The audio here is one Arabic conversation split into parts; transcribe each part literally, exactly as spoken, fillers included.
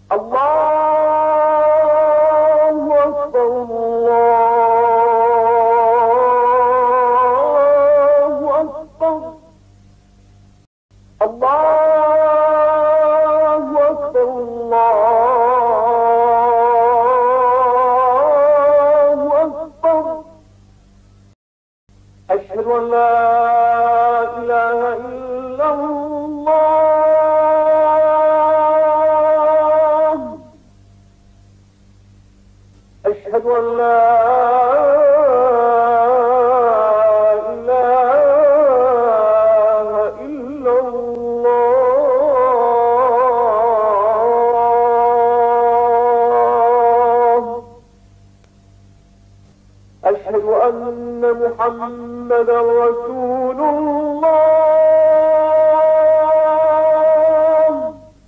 الله أكبر الله أكبر الله أكبر الله أكبر أشهد أن لا إله إلا الله أشهد أن لا إله إلا الله أشهد أن محمدا رسول الله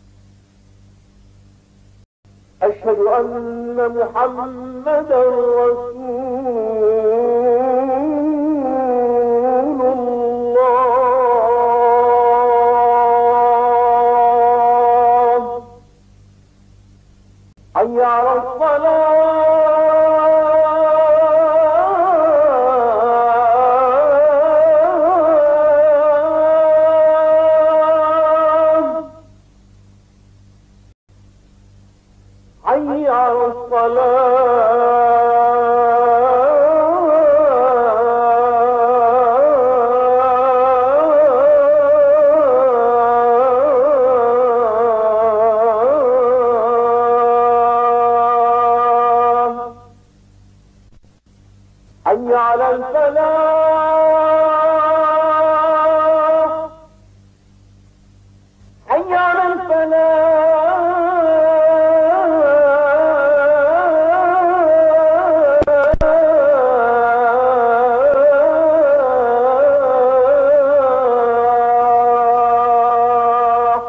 أشهد أن محمدا رسول الله حي على الصلاة حي على الصلاة حي على الفلاح حي على الفلاح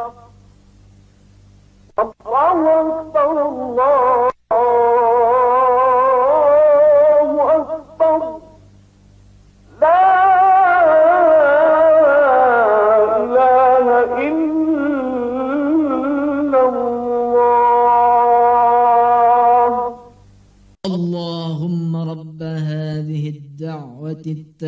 الله أكبر الله أكبر لا إله إلا الله. اللهم رب هذه الدعوة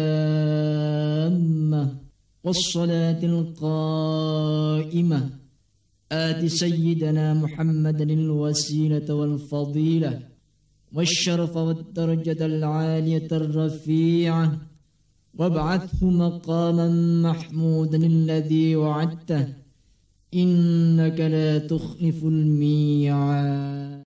التامة والصلاة القائمة آت سيدنا محمدا الوسيلة والفضيلة والشرف والدرجة العالية الرفيعة وابعثه مقاما محمودا الذي وعدته إنك لا تخلف الميعاد.